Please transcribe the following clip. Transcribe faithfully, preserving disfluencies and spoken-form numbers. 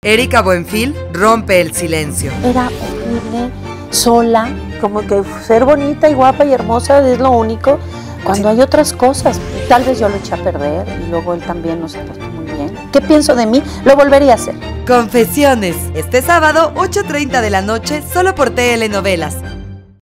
Erika Buenfil rompe el silencio. Era horrible, sola, como que ser bonita y guapa y hermosa es lo único, cuando hay otras cosas. Tal vez yo lo eché a perder y luego él también no se portó muy bien. ¿Qué pienso de mí? Lo volvería a hacer. Confesiones, este sábado, ocho treinta de la noche, solo por Telenovelas.